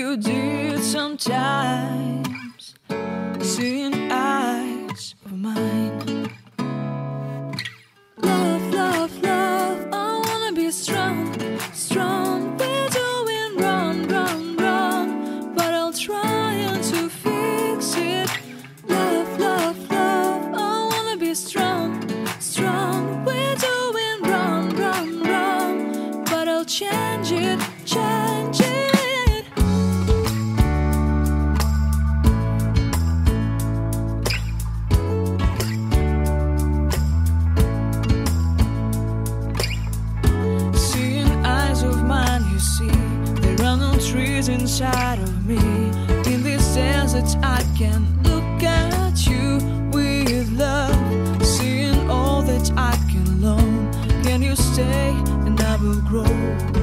you did sometimes, seeing eyes of mine. Love, love, love, I wanna be strong, strong. We're doing wrong, wrong, wrong, but I'll try to fix it. Love, love, love, I wanna be strong, strong. We're doing wrong, wrong, wrong, but I'll change it, change it. Trees inside of me. In this desert I can look at you with love, seeing all that I can learn. Can you stay and I will grow?